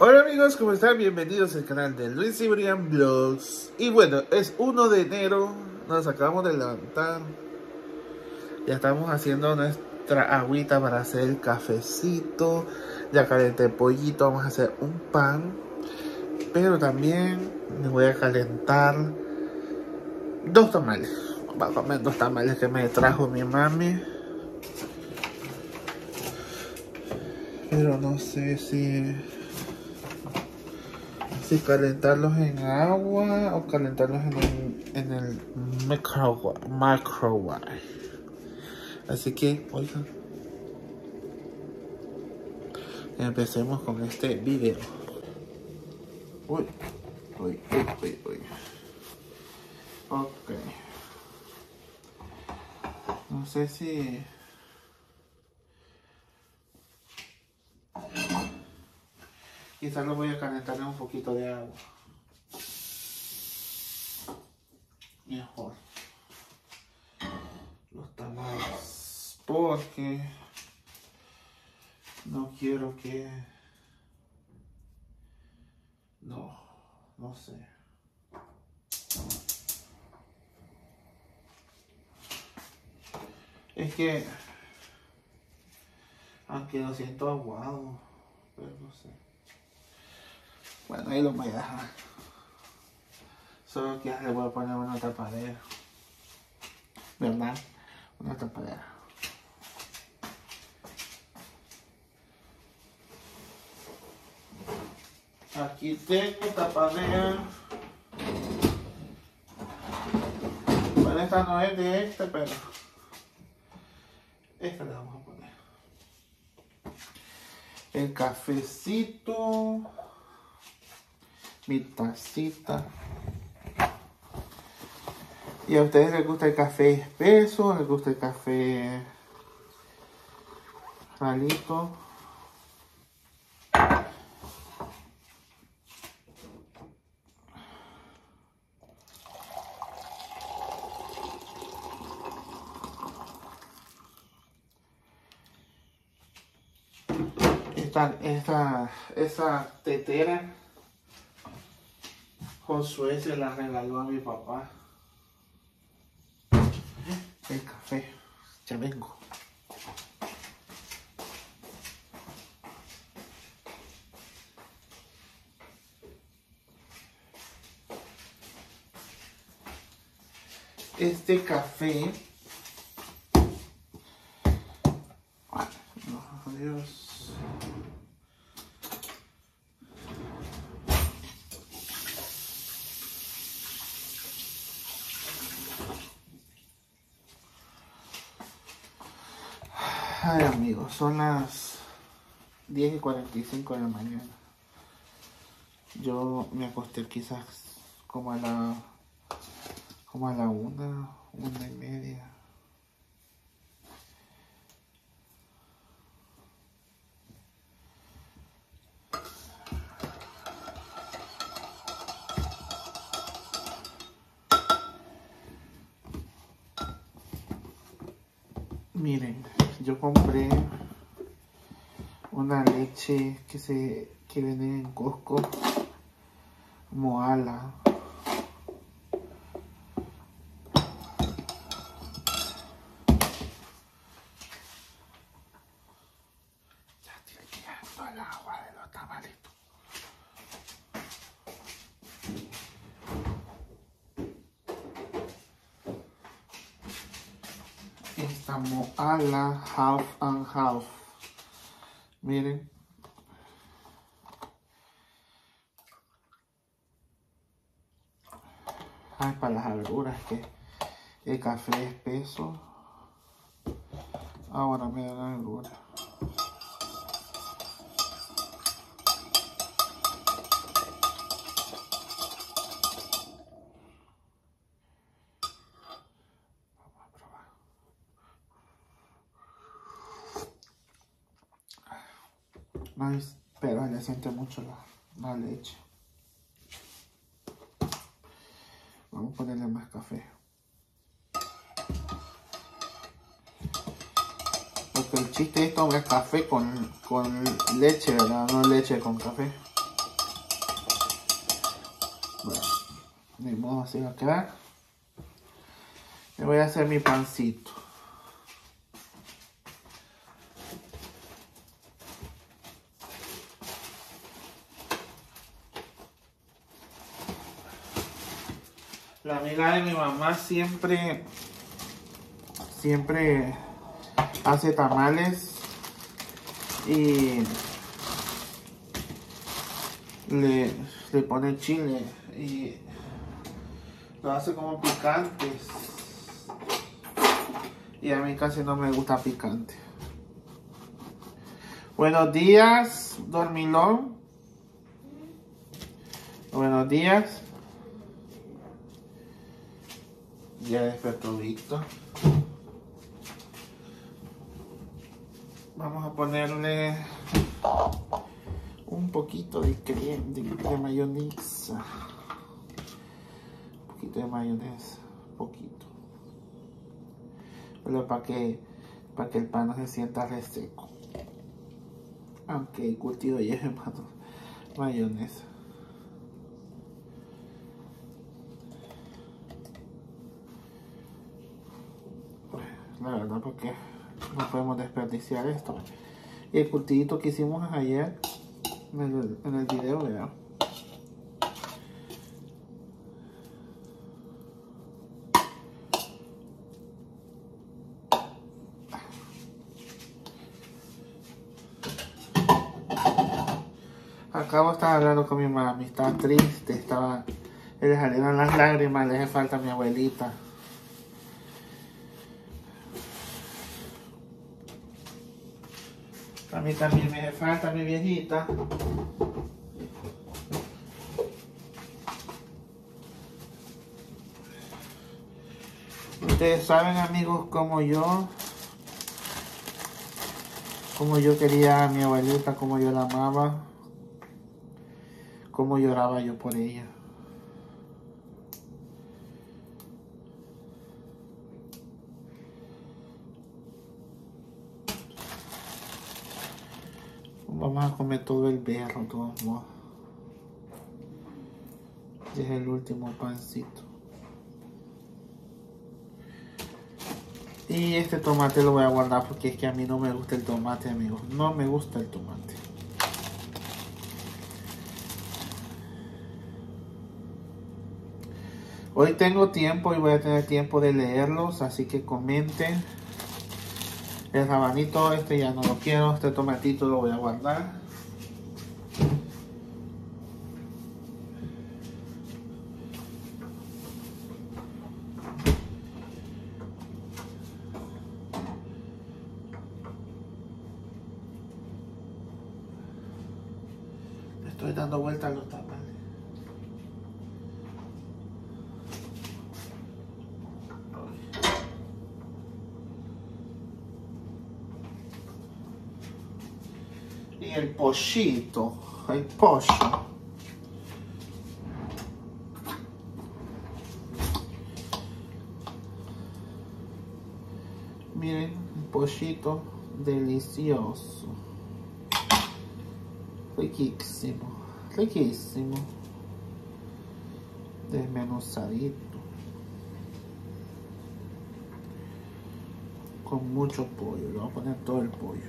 Hola amigos, ¿cómo están? Bienvenidos al canal de Luis y Brian Vlogs. Y bueno, es 1 de enero, nos acabamos de levantar. Ya estamos haciendo nuestra agüita para hacer el cafecito. Ya calenté el pollito, vamos a hacer un pan. Pero también me voy a calentar 2 tamales. Vamos a comer 2 tamales que me trajo mi mami. Pero no sé si calentarlos en agua o calentarlos en el microwave. Así que, oigan, empecemos con este video. Uy. Ok. No sé si... Quizás lo voy a calentar en un poquito de agua. Mejor. Los tamales. Porque no quiero que... No sé. Es que... Aunque lo siento aguado. Pero no sé. Bueno, ahí lo voy a dejar. Solo que le voy a poner una tapadera. ¿Verdad? Una tapadera. Aquí tengo tapadera. Bueno, esta no es de este, pero esta le vamos a poner. El cafecito. Mi tacita. ¿Y a ustedes les gusta el café espeso? ¿Les gusta el café ralito? Esa tetera Josué se la regaló a mi papá. El café, ya vengo. Este café, Dios. Ay amigos, son las 10:45 de la mañana. Yo me acosté quizás como a la 1:30. Miren, yo compré una leche que venden en Costco, Moala. Ya estoy tirando el agua de los tamalitos. Esta Moala half and half. Miren. Ay, para las agruras que el café es espeso. Ahora me dan agruras. Vamos a probar. Nice, pero le siente mucho la leche. Vamos a ponerle más café. Porque el chiste es tomar café con leche, ¿verdad? No leche con café. Ni modo, así va a quedar. Me voy a hacer mi pancito. La amiga de mi mamá siempre hace tamales y le pone chile y lo hace como picantes. Y a mí casi no me gusta picante. Buenos días, dormilón. Buenos días. Ya despertó Víctor. Vamos a ponerle un poquito de crema, de mayonesa. Un poquito de mayonesa, poquito. Pero para que el pan no se sienta reseco. Aunque el curtido lleve mayonesa. La verdad, porque no podemos desperdiciar esto. Y el curtidito que hicimos ayer en el video, vean. Acabo de estar hablando con mi mami, estaba triste, le salieron las lágrimas, le hace falta a mi abuelita. A mí también me hace falta mi viejita. Ustedes saben, amigos, como yo quería a mi abuelita, como yo la amaba, como lloraba yo por ella. Vamos a comer todo el berro, de todos modos. Es el último pancito. Y este tomate lo voy a guardar porque es que a mí no me gusta el tomate, amigos. No me gusta el tomate. Hoy tengo tiempo y voy a tener tiempo de leerlos, así que comenten. El rabanito este ya no lo quiero, este tomatito lo voy a guardar. Estoy dando vueltas a los tamales. Y el pollito, el pollo. Miren, un pollito delicioso. Riquísimo, riquísimo. Desmenuzadito. Con mucho pollo, le voy a poner todo el pollo.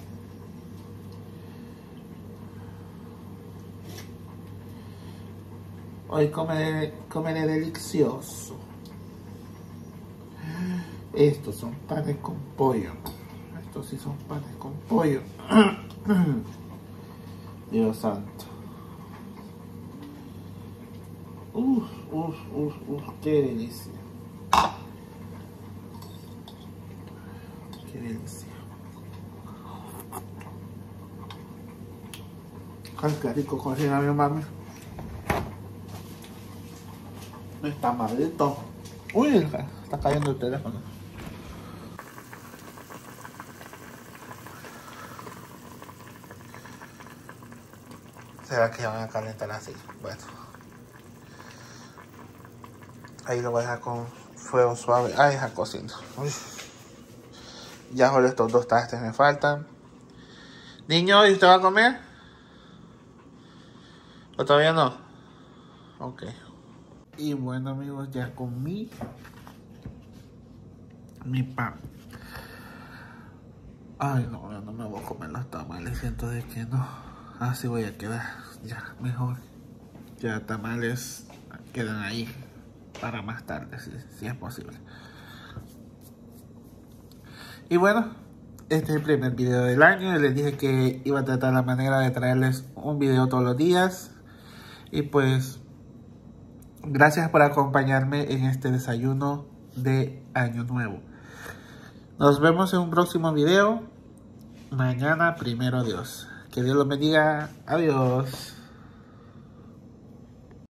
Hoy comeré delicioso. Estos son panes con pollo. Estos sí son panes con pollo. Dios santo. Qué delicia. Qué delicia. Ay, qué rico cocina mi mami. No está malito. Uy, está cayendo el teléfono. ¿Será que van a calentar así? Bueno. Ahí lo voy a dejar con fuego suave. Ahí deja cociendo. Uy. Ya solo estos dos trastes me faltan. Niño, ¿y usted va a comer? ¿O todavía no? Ok. Y bueno amigos, ya comí mi pan. Ay no, yo no me voy a comer los tamales, siento de que no. Así voy a quedar, ya mejor. Ya tamales quedan ahí para más tarde, si es posible. Y bueno, este es el primer video del año. Les dije que iba a tratar la manera de traerles un video todos los días. Y pues, gracias por acompañarme en este desayuno de Año Nuevo. Nos vemos en un próximo video. Mañana, primero Dios. Que Dios los bendiga. Adiós.